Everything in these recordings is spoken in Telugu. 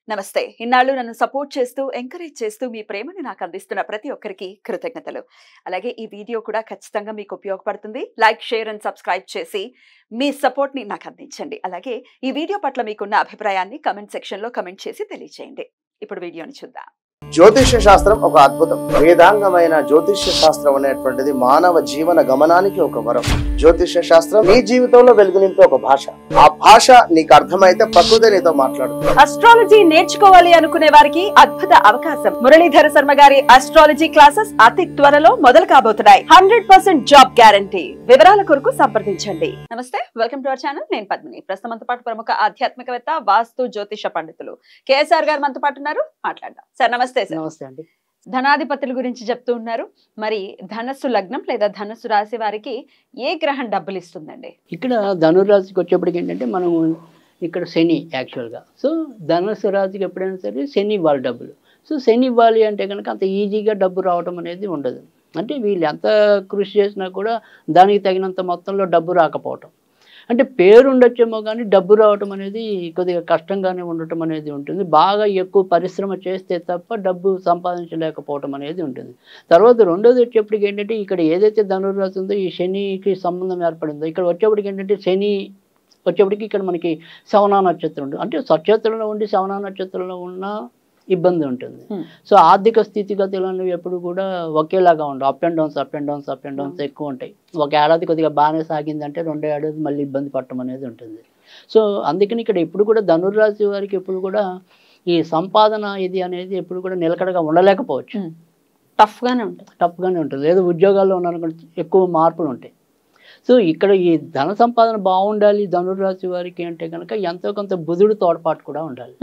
నమస్తే. ఇన్నాళ్ళు నన్ను సపోర్ట్ చేస్తూ, ఎంకరేజ్ చేస్తూ మీ ప్రేమని నాకు అందిస్తున్న ప్రతి ఒక్కరికి కృతజ్ఞతలు. అలాగే ఈ వీడియో కూడా ఖచ్చితంగా మీకు ఉపయోగపడుతుంది. లైక్, షేర్ అండ్ సబ్స్క్రైబ్ చేసి మీ సపోర్ట్‌ని నాకు అందించండి. అలాగే ఈ వీడియో పట్ల మీకున్న అభిప్రాయాన్ని కామెంట్ సెక్షన్‌లో కామెంట్ చేసి తెలియజేయండి. ఇప్పుడు వీడియోని చూద్దాం. జ్యోతిష్య శాస్త్రం ఒక అద్భుతం. వేదాంగమైన జ్యోతిష్య శాస్త్రం అనేటువంటిది మానవ జీవన గమనానికి ఒక వరం. జ్యోతిష్య శాస్త్రం నీ జీవితంలో వెలుగు నింపే ఒక భాష. ఆ భాష నీకు అర్థమైతే ప్రకృతి నీతో మాట్లాడుతుంది. అస్ట్రాలజీ నేర్చుకోవాలి అనుకునే వారికి అద్భుత అవకాశం. మురళీధర శర్మ గారి అస్ట్రాలజీ క్లాసెస్ అతి త్వరలో మొదలు కాబోతున్నాయి. 100% జాబ్ గ్యారంటీ. వివరాల కొరకు సంప్రదించండి. నమస్తే, వెల్కమ్ టు అవర్ ఛానల్. నేను పద్మిని. ప్రస్తుతం మనతో పాటు ప్రముఖ ఆధ్యాత్మికవేత్త, వాస్తు జ్యోతిష పండితులు కేఎస్ఆర్ గారు మనతో పాటు ఉన్నారు. మాట్లాడదాం. సార్ నమస్తే. నమస్తే అండి. ధనాధిపతుల గురించి చెప్తూ ఉన్నారు. మరి ధనస్సు లగ్నం లేదా ధనస్సు రాశి వారికి ఏ గ్రహం డబ్బులు ఇస్తుందండి? ఇక్కడ ధనురాశికి వచ్చేప్పటికి ఏంటంటే మనం ఇక్కడ శని యాక్చువల్గా. సో ధనుసు రాశికి ఎప్పుడైనా సరే శని ఇవ్వాలి డబ్బులు. సో శని ఇవ్వాలి అంటే కనుక అంత ఈజీగా డబ్బు రావడం అనేది ఉండదు. అంటే వీళ్ళు ఎంత కృషి చేసినా కూడా దానికి తగినంత మొత్తంలో డబ్బు రాకపోవటం. అంటే పేరు ఉండొచ్చేమో కానీ డబ్బు రావటం అనేది కొద్దిగా కష్టంగానే ఉండటం అనేది ఉంటుంది. బాగా ఎక్కువ పరిశ్రమ చేస్తే తప్ప డబ్బు సంపాదించలేకపోవటం అనేది ఉంటుంది. తర్వాత రెండోది వచ్చేప్పటికి ఏంటంటే ఇక్కడ ఏదైతే ధనుర్రాశి ఉందో ఈ శనికి సంబంధం ఏర్పడిందో ఇక్కడ వచ్చేప్పటికి ఏంటంటే శని వచ్చేప్పటికి ఇక్కడ మనకి శ్రవణ నక్షత్రం ఉంటుంది. అంటే స్వక్షేత్రంలో ఉండి శ్రవణ నక్షత్రంలో ఉన్న ఇబ్బంది ఉంటుంది. సో ఆర్థిక స్థితిగతులు అనేవి ఎప్పుడు కూడా ఒకేలాగా ఉండవు. అప్ అండ్ డౌన్స్ ఎక్కువ ఉంటాయి. ఒక ఏడాది కొద్దిగా బాగానే సాగిందంటే రెండో ఏడాది మళ్ళీ ఇబ్బంది పడటం అనేది ఉంటుంది. సో అందుకని ఇక్కడ ఎప్పుడు కూడా ధనుర్రాశి వారికి ఎప్పుడు కూడా ఈ సంపాదన ఇది అనేది ఎప్పుడు కూడా నిలకడగా ఉండలేకపోవచ్చు. టఫ్గానే ఉంటుంది. లేదా ఉద్యోగాల్లో ఉన్నారనుకోండి ఎక్కువ మార్పులు ఉంటాయి. సో ఇక్కడ ఈ ధన సంపాదన బాగుండాలి ధనుర్రాశి వారికి అంటే కనుక ఎంతో కొంత బుధుడు తోడ్పాటు కూడా ఉండాలి.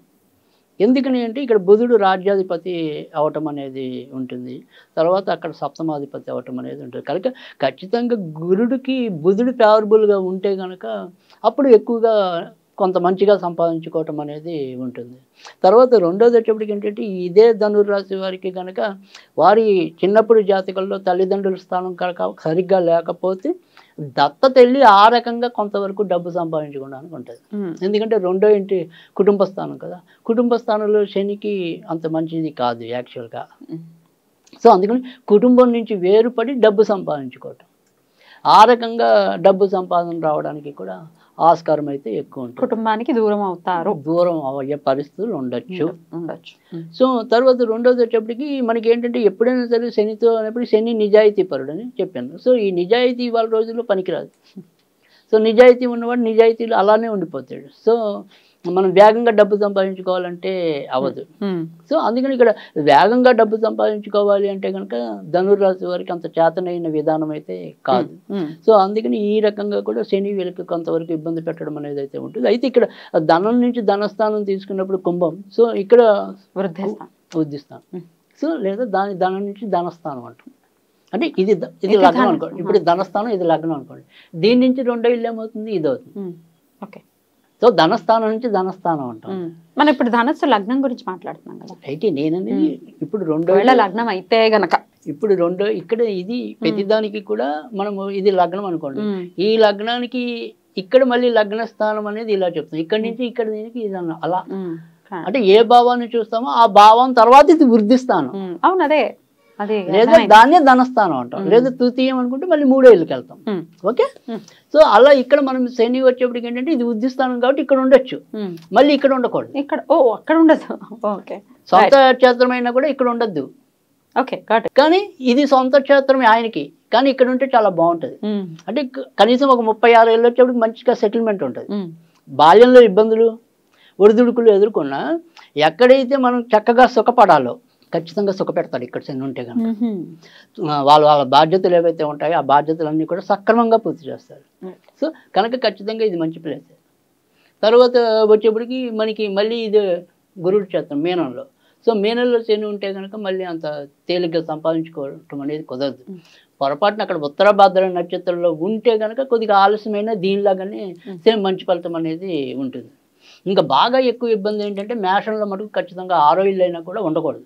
ఎందుకని అంటే ఇక్కడ బుధుడు రాజ్యాధిపతి అవటం అనేది ఉంటుంది. తర్వాత అక్కడ సప్తమాధిపతి అవటం అనేది ఉంటుంది. కనుక ఖచ్చితంగా గురుడికి బుధుడు ఫేవరబుల్గా ఉంటే కనుక అప్పుడు ఎక్కువగా కొంత మంచిగా సంపాదించుకోవటం అనేది ఉంటుంది. తర్వాత రెండోది వచ్చేప్పటికి ఏంటంటే ఇదే ధనుర్రాశి వారికి కనుక వారి చిన్నప్పుడు జాతకంలో తల్లిదండ్రుల స్థానం కనుక సరిగ్గా లేకపోతే దత్తత వెళ్ళి ఆ రకంగా కొంతవరకు డబ్బు సంపాదించుకోవడానికి ఉంటుంది. ఎందుకంటే రెండో ఇంటి కుటుంబ స్థానం కదా. కుటుంబ స్థానంలో శనికి అంత మంచిది కాదు యాక్చువల్గా. సో అందుకని కుటుంబం నుంచి వేరుపడి డబ్బు సంపాదించుకోవటం, ఆ రకంగా డబ్బు సంపాదన రావడానికి కూడా ఆస్కారం అయితే ఎక్కువ ఉంటుంది. కుటుంబానికి దూరం అయ్యే పరిస్థితులు ఉండొచ్చు. సో తర్వాత రెండోది వచ్చేప్పటికి మనకి ఏంటంటే ఎప్పుడైనా సరే శనితో అనేప్పుడు శని నిజాయితీ పరుడు అని చెప్పాను. సో ఈ నిజాయితీ ఇవాళ రోజుల్లో పనికిరాదు. సో నిజాయితీ ఉన్నవాడు నిజాయితీలు అలానే ఉండిపోతాడు. సో మనం వేగంగా డబ్బు సంపాదించుకోవాలంటే అవ్వదు. సో అందుకని ఇక్కడ వేగంగా డబ్బు సంపాదించుకోవాలి అంటే కనుక ధనుర్రాశి వారికి అంత చేతనైన విధానం అయితే కాదు. సో అందుకని ఈ రకంగా కూడా శని వీళ్ళకి కొంతవరకు ఇబ్బంది పెట్టడం అనేది అయితే ఉంటుంది. అయితే ఇక్కడ ధనం నుంచి ధనస్థానం తీసుకున్నప్పుడు కుంభం. సో ఇక్కడ వృద్ధిస్థానం. సో లేదా ధనం నుంచి ధనస్థానం అంటాం. అంటే ఇది లగ్నం అనుకోండి. ఇప్పుడు ధనస్థానం, ఇది లగ్నం అనుకోండి. దీని నుంచి రెండో ఇల్లు ఏమవుతుంది, ఇది అవుతుంది. ఓకే. సో ధనస్థానం నుంచి ధనస్థానం అంటాం. మనం ఇప్పుడు ధనస్సు లగ్నం గురించి మాట్లాడుతున్నాం కదా. అయితే నేననేది ఇప్పుడు రెండో లగ్నం అయితే గనక ఇప్పుడు రెండో ఇక్కడ ఇది ప్రతిదానికి కూడా మనము ఇది లగ్నం అనుకోండి. ఈ లగ్నానికి ఇక్కడ మళ్ళీ లగ్న స్థానం అనేది ఇలా చెప్తాం. ఇక్కడ నుంచి ఇక్కడ దీనికి ఇది అలా. అంటే ఏ భావాన్ని చూస్తామో ఆ భావం తర్వాత ఇది వృద్ధిస్థానం. అవును, అదే లేదా దాన్నే ధనస్థానం అంటాం. లేదా తృతీయం అనుకుంటే మళ్ళీ మూడో ఇళ్ళకి వెళ్తాం. ఓకే. సో అలా ఇక్కడ మనం శని వచ్చేప్పటికి ఏంటంటే ఇది వృద్ధిస్థానం కాబట్టి ఇక్కడ ఉండొచ్చు, మళ్ళీ ఇక్కడ ఉండకూడదు. అక్కడ ఉండదు. ఓకే. సొంత క్షేత్రమైనా కూడా ఇక్కడ ఉండద్దు. ఓకే. కానీ ఇది సొంత క్షేత్రమే ఆయనకి, కానీ ఇక్కడ ఉంటే చాలా బాగుంటుంది. అంటే కనీసం ఒక 36 ఏళ్ళు వచ్చేప్పటికి మంచిగా సెటిల్మెంట్ ఉంటుంది. బాల్యంలో ఇబ్బందులు ఒడిదుడుకులు ఎదుర్కొన్నా ఎక్కడైతే మనం చక్కగా సుఖపడాలో ఖచ్చితంగా సుఖపెడతాడు ఇక్కడ శని ఉంటే కనుక. వాళ్ళ బాధ్యతలు ఏవైతే ఉంటాయో ఆ బాధ్యతలన్నీ కూడా సక్రమంగా పూర్తి చేస్తారు. సో కనుక ఖచ్చితంగా ఇది మంచి ప్లేస్. తర్వాత వచ్చేప్పటికి మనకి మళ్ళీ ఇది గురుడు క్షేత్రం మీనంలో. సో మీనంలో శని ఉంటే కనుక మళ్ళీ అంత తేలిగ్గా సంపాదించుకోవటం అనేది కుదరదు. పొరపాటున అక్కడ ఉత్తరాభాద్ర నక్షత్రంలో ఉంటే కనుక కొద్దిగా ఆలస్యమైన దీనిలాగానే సేమ్ మంచి ఫలితం అనేది ఉంటుంది. ఇంకా బాగా ఎక్కువ ఇబ్బంది ఏంటంటే మేషంలో మటుకు ఖచ్చితంగా 6వ ఇల్లు అయినా కూడా ఉండకూడదు.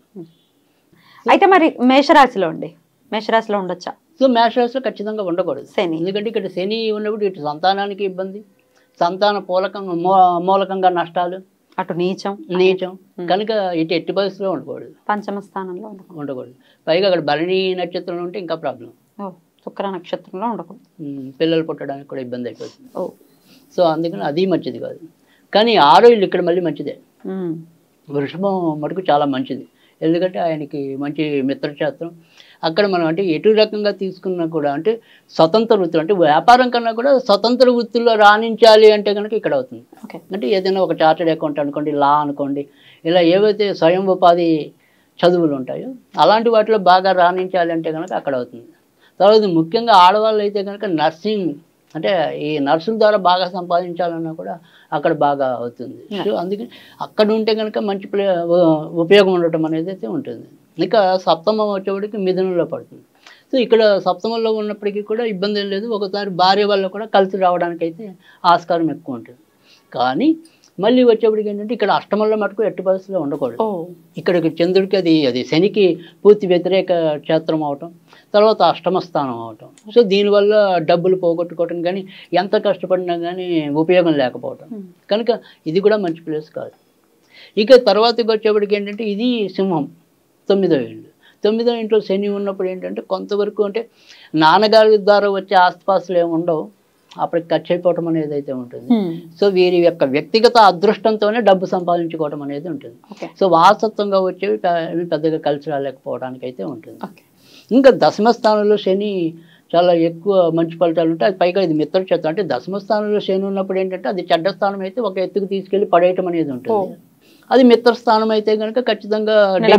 అయితే మరి మేషరాశిలో ఉండొచ్చా? సో మేషరాశిలో ఖచ్చితంగా ఉండకూడదు. ఎందుకంటే ఇక్కడ శని ఉన్నప్పుడు ఇటు సంతానానికి ఇబ్బంది, సంతాన మూలకంగా నష్టాలు, అటు నీచం కనుక ఇటు ఎట్టి పరిస్థితిలో ఉండకూడదు, పంచమ స్థానంలో ఉండకూడదు. పైగా అక్కడ భరణి నక్షత్రంలో ఉంటే ఇంకా ప్రాబ్లం, శుక్ర నక్షత్రంలో ఉండకూడదు, పిల్లలు పుట్టడానికి కూడా ఇబ్బంది అయిపోతుంది. సో అందుకని అది మంచిది కాదు. కానీ 6వ ఇల్లు ఇక్కడ మళ్ళీ మంచిదే, వృషభం మటుకు చాలా మంచిది. ఎందుకంటే ఆయనకి మంచి మిత్రక్షేత్రం. అక్కడ మనం అంటే ఎటు రకంగా తీసుకున్నా కూడా అంటే స్వతంత్ర వృత్తులు, అంటే వ్యాపారం కన్నా కూడా స్వతంత్ర వృత్తుల్లో రాణించాలి అంటే కనుక ఇక్కడ అవుతుంది. అంటే ఏదైనా ఒక చార్టెడ్ అకౌంట్ అనుకోండి, లా అనుకోండి, ఇలా ఏవైతే స్వయం ఉపాధి చదువులు ఉంటాయో అలాంటి వాటిలో బాగా రాణించాలి అంటే కనుక అక్కడ అవుతుంది. తర్వాత ముఖ్యంగా ఆడవాళ్ళు అయితే కనుక నర్సింగ్, అంటే ఈ నర్సుల ద్వారా బాగా సంపాదించాలన్నా కూడా అక్కడ బాగా అవుతుంది. సో అందుకని అక్కడ ఉంటే కనుక మంచి ఉపయోగం ఉండటం అనేది అయితే ఉంటుంది. ఇక సప్తమం వచ్చేవాడికి మిథునంలో పడుతుంది. సో ఇక్కడ సప్తమంలో ఉన్నప్పటికీ కూడా ఇబ్బంది ఏం లేదు. ఒకసారి భార్య వల్ల కూడా కలిసి రావడానికి అయితే ఆస్కారం ఎక్కువ ఉంటుంది. కానీ మళ్ళీ వచ్చేప్పటికి ఏంటంటే ఇక్కడ అష్టమంలో మటుకు ఎట్టి పరిస్థితిలో ఉండకూడదు. ఇక్కడికి చంద్రుడికి అది శనికి పూర్తి వ్యతిరేక క్షేత్రం అవటం, తర్వాత అష్టమ స్థానం అవటం. సో దీనివల్ల డబ్బులు పోగొట్టుకోవటం కానీ ఎంత కష్టపడినా కానీ ఉపయోగం లేకపోవటం కనుక ఇది కూడా మంచి ప్లేస్ కాదు. ఇక తర్వాతకి వచ్చేప్పటికి ఏంటంటే ఇది సింహం 9వ ఇల్లు. 9వ ఇంట్లో శని ఉన్నప్పుడు ఏంటంటే కొంతవరకు అంటే నాన్నగారి ద్వారా వచ్చే ఆస్తిపాస్తులు ఏమి ఉండవు, అప్పటికి ఖర్చు అయిపోవటం అనేది అయితే ఉంటుంది. సో వీరి యొక్క వ్యక్తిగత అదృష్టంతోనే డబ్బు సంపాదించుకోవడం అనేది ఉంటుంది. సో వారసత్వంగా వచ్చేవి పెద్దగా కలిసి రాలేకపోవడానికి అయితే ఉంటుంది. ఇంకా దశమ స్థానంలో శని చాలా ఎక్కువ మంచి ఫలితాలు ఉంటాయి. అది పైగా ఇది మిత్రక్షేత్రం, అంటే దశమ స్థానంలో శని ఉన్నప్పుడు ఏంటంటే అది చెడ్డ స్థానం అయితే ఒక ఎత్తుకు తీసుకెళ్ళి పడేయటం అనేది ఉంటుంది. అది మిత్రస్థానం అయితే కనుక ఖచ్చితంగా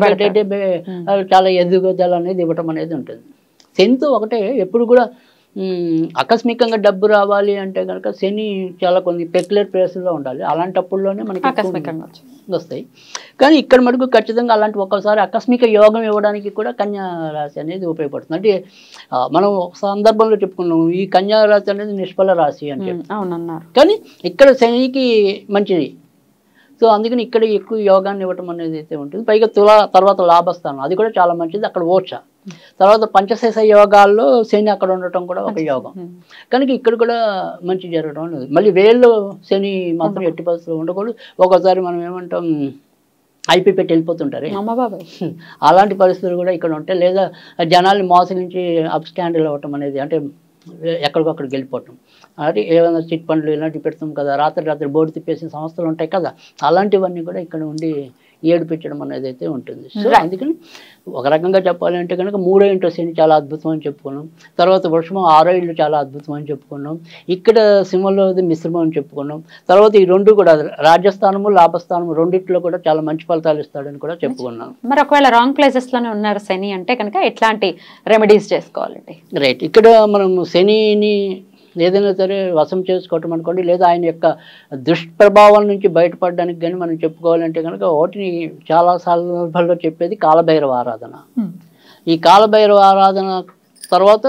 చాలా ఎదుగుదల అనేది ఇవ్వటం అనేది ఉంటుంది. శనితో ఒకటే ఎప్పుడు కూడా ఆకస్మికంగా డబ్బు రావాలి అంటే కనుక శని చాలా కొన్ని పెక్యులర్ ప్లేసుల్లో ఉండాలి. అలాంటప్పుడులోనే మనకి ఆకస్మికంగా వస్తాయి. కానీ ఇక్కడ మటుకు ఖచ్చితంగా అలాంటి ఒక్కసారి ఆకస్మిక యోగం ఇవ్వడానికి కూడా కన్యా రాశి అనేది ఉపయోగపడుతుంది. అంటే మనం ఒక సందర్భంలో చెప్పుకున్నాం ఈ కన్యా రాశి అనేది నిష్ఫల రాశి అని అవునన్నారు. కానీ ఇక్కడ శనికి మంచిది. సో అందుకని ఇక్కడ ఎక్కువ యోగాన్ని ఇవ్వటం అనేది అయితే ఉంటుంది. పైగా తర్వాత లాభస్థానం అది కూడా చాలా మంచిది, అక్కడ ఓచ. తర్వాత పంచశేష యోగాల్లో శని అక్కడ ఉండటం కూడా ఒక యోగం కనుక ఇక్కడ కూడా మంచి జరగడం అనేది. మళ్ళీ వేళ్ళు శని మాత్రం ఎట్టి పరిస్థితుల్లో ఉండకూడదు. ఒకసారి మనం ఏమంటాం ఐపీ పెట్టి వెళ్ళిపోతుంటారు, అలాంటి పరిస్థితులు కూడా ఇక్కడ ఉంటాయి. లేదా జనాల్ని మోసగించి అప్ స్టాండర్డ్ అవ్వటం అనేది, అంటే ఎక్కడికొక్కడికి వెళ్ళిపోవటం, అంటే ఏమైనా చిట్ పండ్లు ఇలాంటివి పెడతాం కదా, రాత్రి బోర్డు తిప్పేసిన సంస్థలు ఉంటాయి కదా, అలాంటివన్నీ కూడా ఇక్కడ ఉండి ఏడిపించడం అనేది అయితే ఉంటుంది. సో అందుకని ఒక రకంగా చెప్పాలంటే కనుక 3వ ఇంట్లో శని చాలా అద్భుతం అని చెప్పుకున్నాం. తర్వాత వృషభం 6వ ఇల్లు చాలా అద్భుతం అని చెప్పుకున్నాం. ఇక్కడ సింహంలో మిశ్రమం అని చెప్పుకున్నాం. తర్వాత ఈ రెండు కూడా రాజ్యస్థానము లాభస్థానము రెండిట్లో కూడా చాలా మంచి ఫలితాలు ఇస్తాడని కూడా చెప్పుకున్నాం. మరి ఒకవేళ రాంగ్ ప్లేసెస్ లోనే ఉన్నారు శని అంటే కనుక ఎట్లాంటి రెమెడీస్ చేసుకోవాలండి? రైట్, ఇక్కడ మనం శనిని ఏదైనా సరే వశం చేసుకోవటం అనుకోండి, లేదా ఆయన యొక్క దుష్ప్రభావం నుంచి బయటపడడానికి కానీ మనం చెప్పుకోవాలంటే కనుక ఒకటిని చాలా సందర్భాల్లో చెప్పేది కాలభైరవ ఆరాధన. ఈ కాలభైరవ ఆరాధన తర్వాత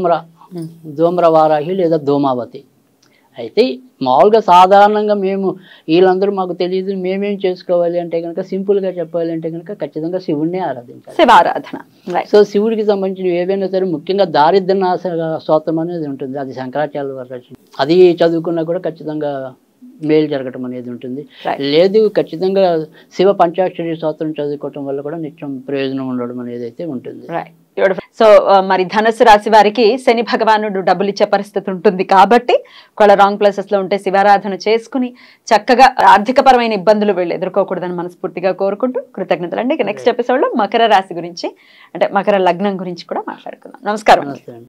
ధూమ్ర వారాహి లేదా ధూమావతి. అయితే మామూలుగా సాధారణంగా మేము వీళ్ళందరూ మాకు తెలియదు మేమేం చేసుకోవాలి అంటే కనుక సింపుల్గా చెప్పాలి అంటే కనుక ఖచ్చితంగా శివుడినే ఆరాధించాలి, శివారాధన. సో శివుడికి సంబంధించిన ఏవైనా సరే ముఖ్యంగా దారిద్ర్యనాశ స్తోత్రం అనేది ఉంటుంది, అది శంకరాచార్యుల వారి రచన. అది చదువుకున్నా కూడా ఖచ్చితంగా మేలు జరగటం అనేది ఉంటుంది. లేదు ఖచ్చితంగా శివ పంచాక్షరి స్తోత్రం చదువుకోవటం వల్ల కూడా నిత్యం ప్రయోజనం ఉండడం అనేది అయితే ఉంటుంది. సో మరి ధనుసు రాశి వారికి శని భగవానుడు డబ్బులు ఇచ్చే పరిస్థితి ఉంటుంది కాబట్టి ఒకవేళ రాంగ్ ప్లేసెస్ లో ఉంటే శివారాధన చేసుకుని చక్కగా ఆర్థిక పరమైన ఇబ్బందులు వీళ్ళు ఎదుర్కోకూడదని మనస్ఫూర్తిగా కోరుకుంటూ కృతజ్ఞతలు అండి. నెక్స్ట్ ఎపిసోడ్ లో మకర రాశి గురించి, అంటే మకర లగ్నం గురించి కూడా మాట్లాడుకుందాం. నమస్కారం.